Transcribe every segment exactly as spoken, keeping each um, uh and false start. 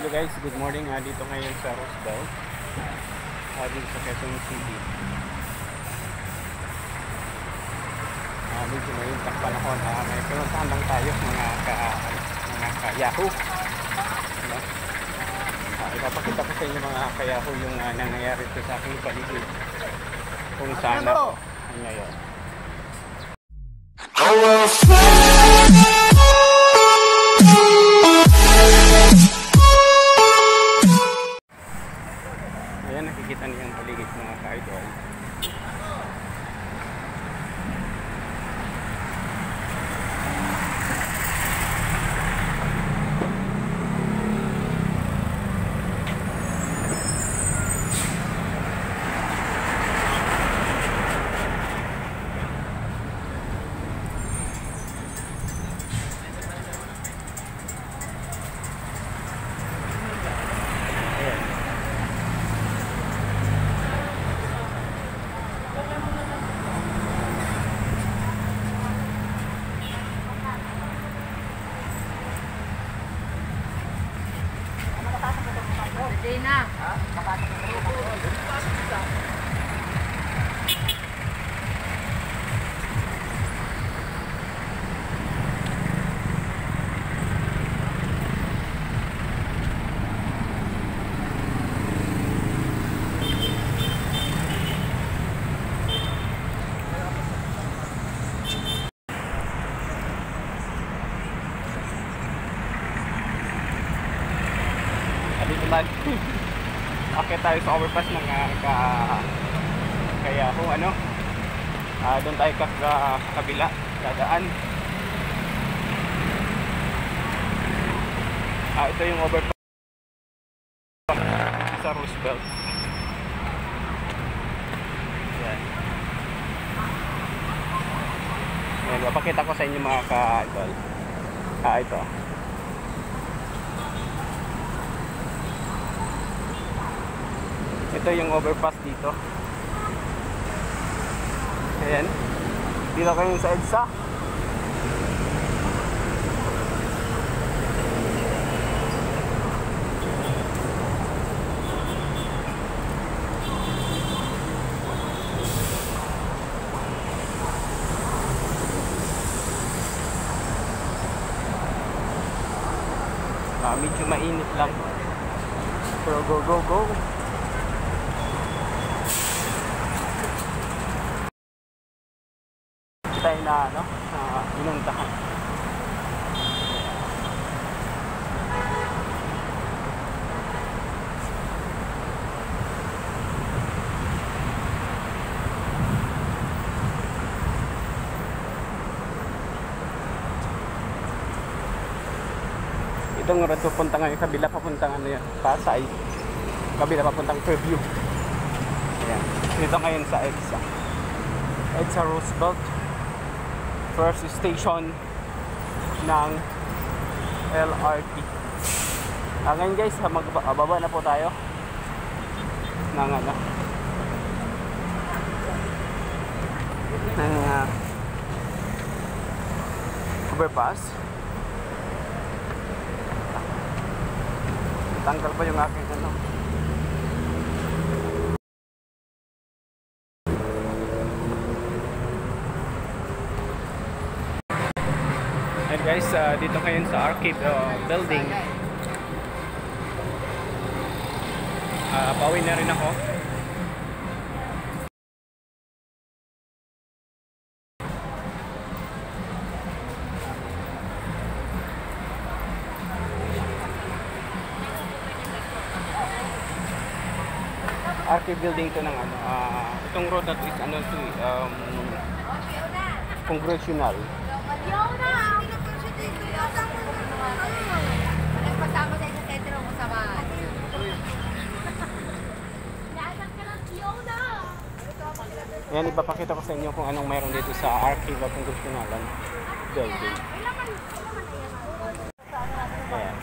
Hello guys, good morning. Uh, dito ngayon sa Roosevelt, uh, dito sa Quezon City. Uh, medyo ngayon ang panahon, uh, may pinuntahan lang tayo mga ka, mga ka-Yahoo. Ano? Uh, ipapakita ko sa inyo mga ka-Yahoo yung uh, nangyayari ito sa aking paligid kung saan ako ngayon. Ayan, nakikita niyo yung paligid mga ka-idol. Dina. Okay, tayo sa overpass ng uh, ka, kaya kung ano uh, doon tayo ka, ka kabila dadaan. Uh, ito yung overpass sa Roosevelt. Yan. Yan, mapakita ko sa inyo mga ka-idol. Ah, ito. Ito yung overpass dito. Ayan. Dito kayo sa EDSA. Ah, medyo mainit lang. Pero go go go. Tayo na ano, uh, inuntahan. Itong road papunta ngayon kabila, papuntang ano yan, Pasay. Kabila papuntang Fairview. Ayan. Dito ngayon sa EDSA. EDSA Roosevelt. First station ng L R T. Ah, ngayon guys, magbaba na po tayo ng ano ng uh, overpass. Tanggal pa yung aking ano. And guys, uh, dito ngayon sa Arcade uh, building. Uh, pauwi na rin ako. Arcade building to ng ano. Uh, itong road na to is ano to um, congressional. Nagpasama sa isang sentro mo sa bahay. Yan, ipapakita ko sa inyo kung anong mayroon dito sa Archive of Congressional building. Ayan.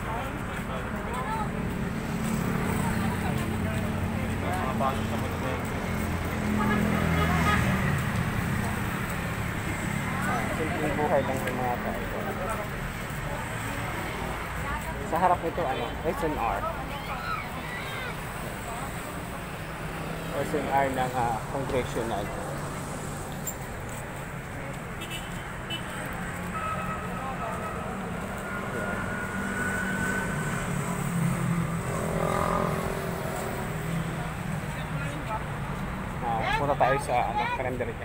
Simpleng buhay lang sa mga tao. Sa harap nito, ano, S N R. S N R ng uh, Congressional. Uh, punta tayo sa ano, kalendarya.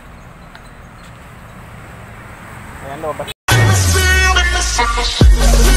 Ayan, lobas.